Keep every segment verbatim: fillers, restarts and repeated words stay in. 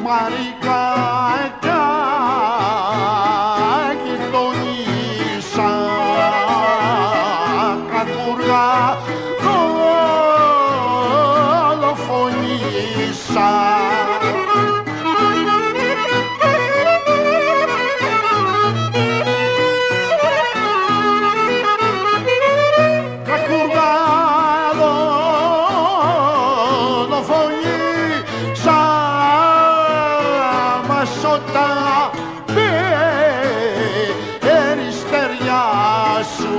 βαρικά γειτονίσα κακούργα δολοφονίσα. Κακούργα δολοφονίσα μας όταν περιστεριά σου.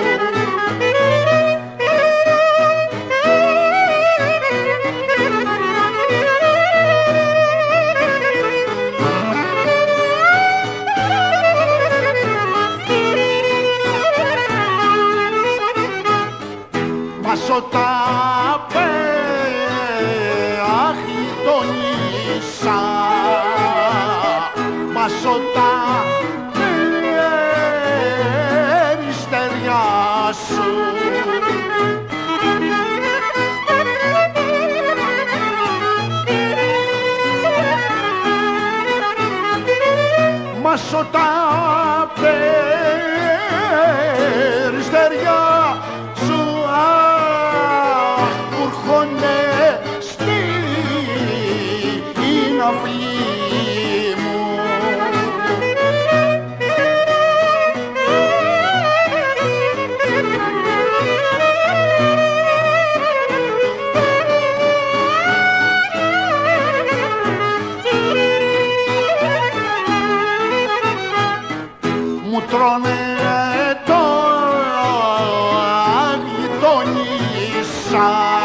Μας όταν αχιτονίσα, μας όταν περιστεριά σου. Μας όταν περιστεριά σου κουρχώνε στην αυλή μου. Μου τρώνε το αγγιτονίσα,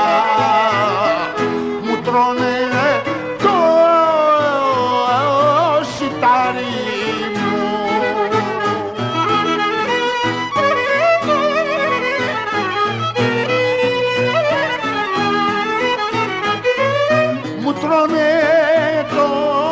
μου τρώνε το σιτάρι μου. Μου τρώνε το